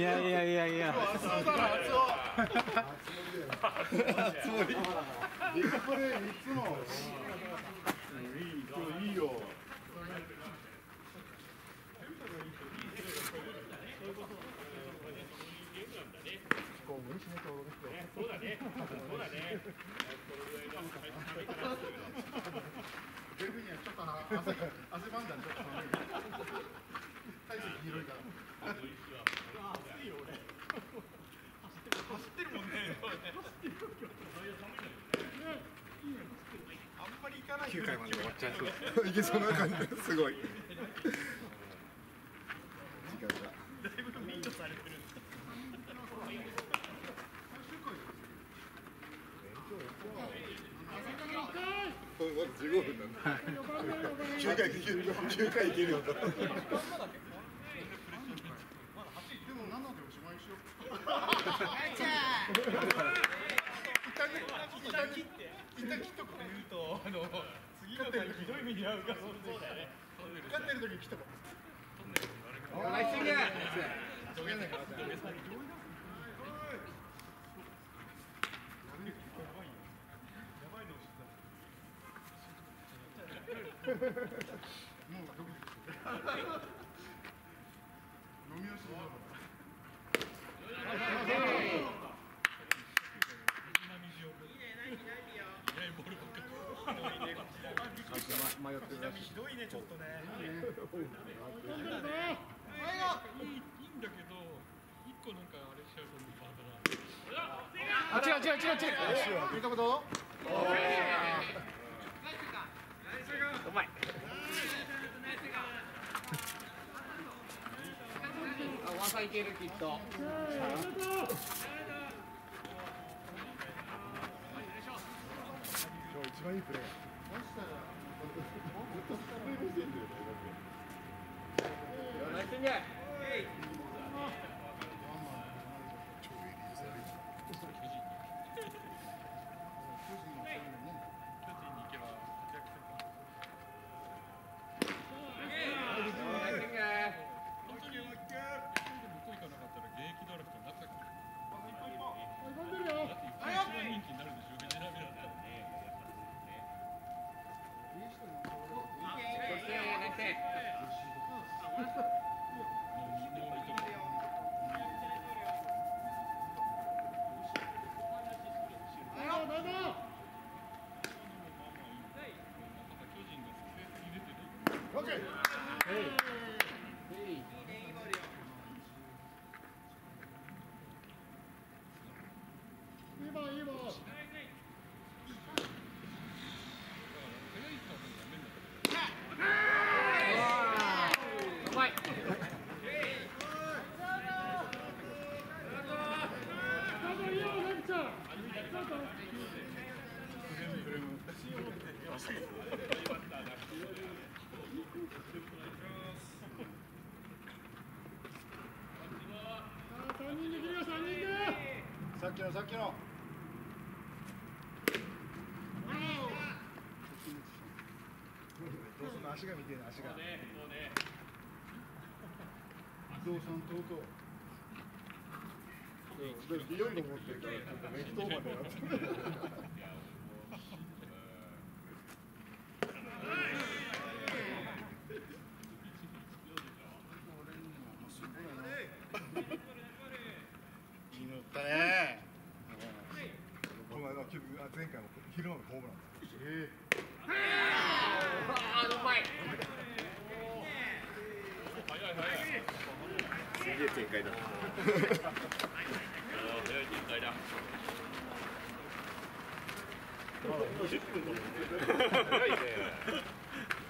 やいやいやいや。 熱男だな、熱男。ビッグプレー3つも。いいよ。こう無理しないとそうだね。そうだね。ベルギーにはちょっと汗ばんだんちょっと寒い。体積広いから。暑いよ俺。走ってるもんね。あんまり行かない。 9回まで終わっちゃいそう。 いけそうな感じですごい。時間が。だいぶミートされてる。まだ15分なんだ。9回いけるよ。9回いけるよ。でも7でおしまいしよう。一旦切っとこう。言うと次の回ひどい目に遭うから。そうだよね。勝ってる時に切っとこう。ナイスイング。土下座から。もうドキドキしてる。飲み押しだろ。迷ってるらしい。ひどいね、ちょっとね。いいんだけど、一個なんかあれしちゃうと違う。 見たこと？ うまい。ワンサイいけるきっと。 一番いいプレー。 ナイスイング。 さっきの。どうすんの足が見てる足が。どうさんとうとう。ビヨンド持ってるからちょっとネットまでやって。気に入ったね。この間前回も昼間のホームランだ。 うまい。 すげえ展開だ。早い展開だ。20分だもんね。早いね。